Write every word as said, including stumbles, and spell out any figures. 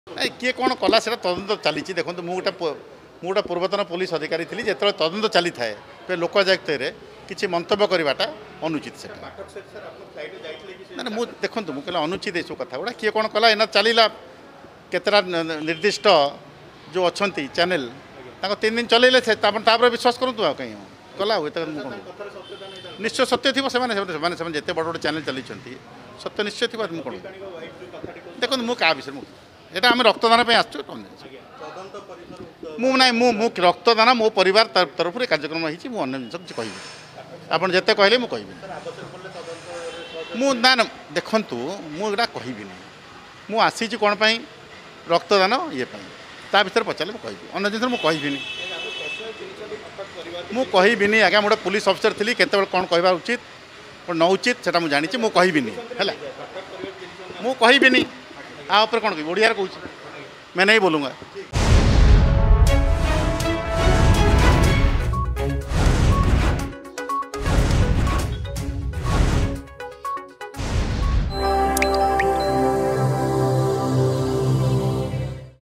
किए कौन कला से तदंत चली देखो मुझे गोटे गोटे पूर्वतन पुलिस अधिकारी थी जो तदंत चली थाए लोकायुक्त किसी मंतव्य करवाटा अनुचित से ना मुझे देखो मुझे अनुचित ये सब कथा गुड़ा किए कौन कला एना चलला केतरा निर्दिष्ट जो अच्छा चैनल तीन दिन चलैले विश्वास करूँ कहीं कला हुए निश्चय सत्य थी से जिते बड़ बड़ चैनल चली सत्य निश्चय थी कौन देखो मुझे क्या विषय ये आम रक्तदान आसू मुझे मु रक्तदान मो परिवार तरफ कार्यक्रम होती मुझे जिन कह आप जिते कहले मुझे मु ना देखु मुझा कहबी मुझे आसी कौन पाई रक्तदान ये ता भर पचारे मुझे अन्न जिन मुझे कहबी मु कहबी आज्ञा गोटे पुलिस अफिसर थी केत कौन कहवा उचित न उचित से मुझे जानी मुझे कहबी है मुझे कहबी आ कौन कह ओडिया कहूँ मैं नहीं बोलूँगा।